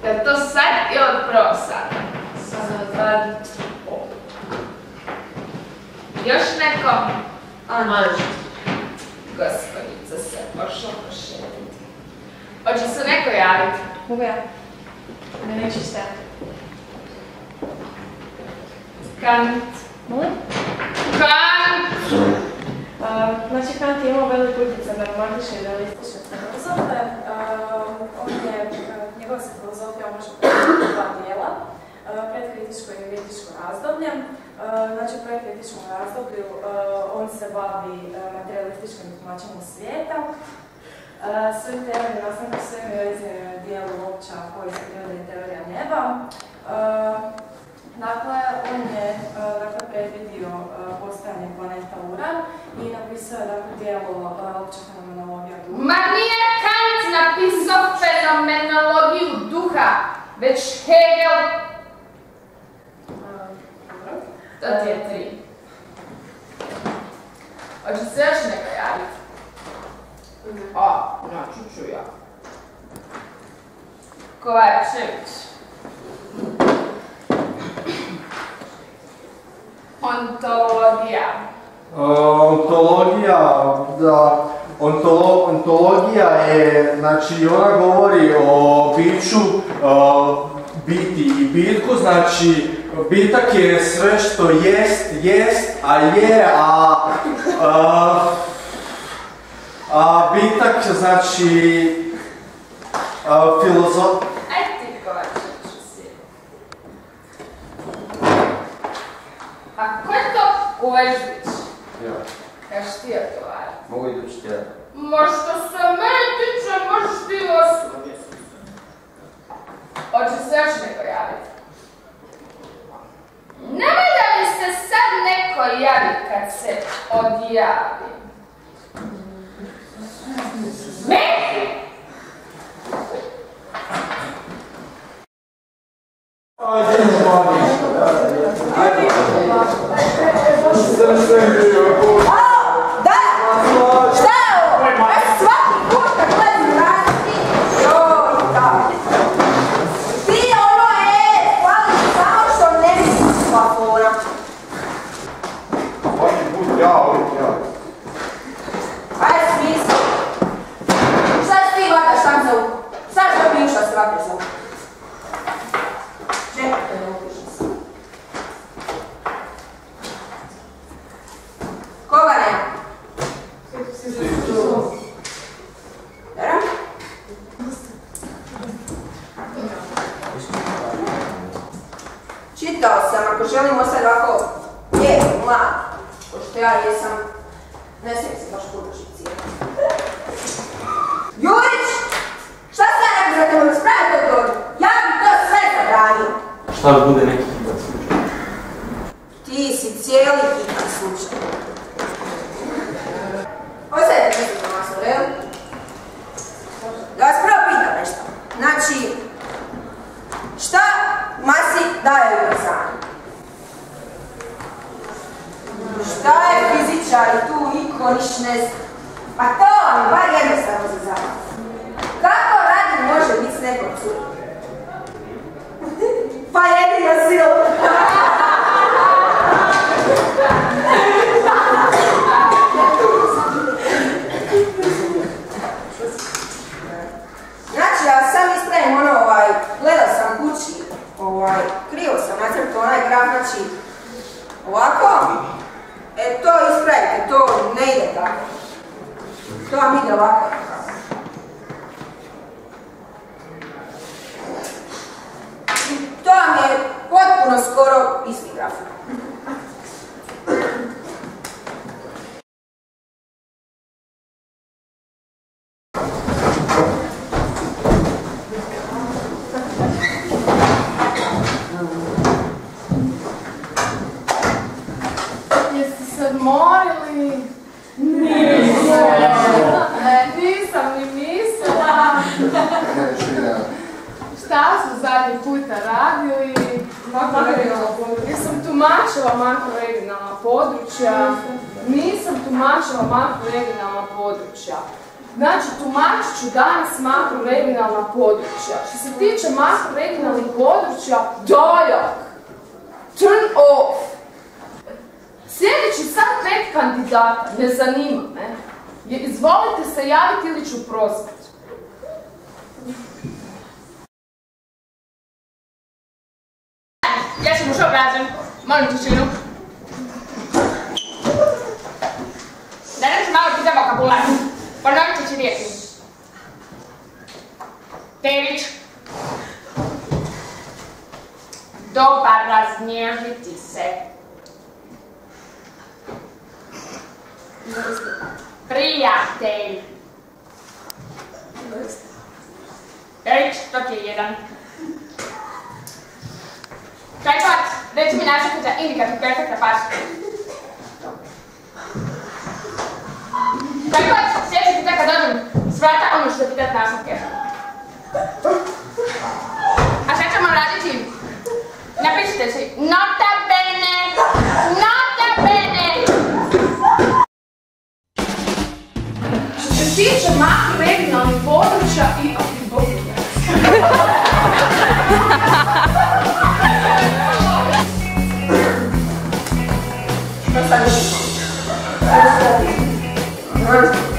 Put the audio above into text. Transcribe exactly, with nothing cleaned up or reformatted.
Kad to sad ili od prvog sata? Sad. Još neko? Anđe. Gospodica se pošla pošetiti. Hoće se neko javiti? Mogu ja? Ne neći stajati. Kant. Molim? Kant! Znači, Kant je imao velik utjecaj na romantične i realistične filozofe. Njegova se filozofija može podijeliti u dva dijela. Predkritičko i kritičko razdoblje. Znači, u predkritičkom razdoblju on se bavi materialističkim tumačenjem svijeta. Svoju teoriju nastanku svemira iznio dijelu opća povijest prirode i teorija neba. Dakle, on je dakle, predvidio postojanje planeta Uran i napisao je dakle, dijelo opća fenomenologija duha. Ma nije Kant napisao fenomenologiju duha, već Hegel. Dobro. To ti je tri. Hoće se još neko javiti? O, znači ću ja. Kovačević. Ontologija. Ontologija, da, ontolo, ontologija je, znači ona govori o biću, uh, biti i bitku, znači bitak je sve što jest, jest, a je, a, a, a bitak znači a, filozof... Aj ti Kovačeviću si. A ko je to Kovačević? Ja. Kaš ti odgovarati? Mogu idući tjedan. Možda se mene tiče, možeš ti osobno. Hoće se još neko javiti? Nemoj da mi se sad neko javi kad se odjavi. Meni! Čitao sam, ako želimo sad ovako lijep, mlad, pošto ja jesam, ne smijem se baš podužiti cijeli. Jurić! Šta sad rekao za tebe raspraviti od toga? Ja bi to sve zabranio. Šta li bude neki hitan slučaj? Ti si cijeli hitan slučaj. Ostajte nešto za masu, real? Da vas prvo pitam nešto. Znači, šta masi daje ubrzanje? Šta je fizičar i tu niko niš ne zna? Pa to vam je bar jednostavno za zabavu. Kako Radin može biti s nekom curom? Pa jedina sila. Znači, ja sam ispravim ono, ovaj, gledao sam kući, ovaj, krivo sam nacrtao onaj graf, znači, ovako, e, to ispravite, to ne ide tako. To vam ide ovako. To vam je potpuno skoro isti graf. Jeste se odmorili? Nisam. Ne, nisam ni mislila. Šta su zadnji puta radili? Makroregionalno područje. Nisam tumačila makroregionalna područja. Nisam tumačila makroregionalna područja. Znači, tumačit ću danas makroregionalna područja. Što se tiče makroregionalnih područja, dojak! Turn off! Sljedeći sad pet kandidata, ne zanima me. Izvolite se javiti ili ću prozvati. Ja sam ušao obrađen. Molim tišinu. Da nam se malo pita vokabular. Ponovit ću riječi. Terić. Dobar raznježiti se. Prijatelj. Terić, to ti je jedan. Tripod, reci mi način za indikativ perfekta paska. Tripod, sljedeći puta kad dođem s vrata, ono ću da pitat nastavke. A šta ćemo raditi? Napišite si nota bene, nota bene. Što se tiče makroregionalnih područja i aktivnosti. Što sad vidimo? Što sad vidimo?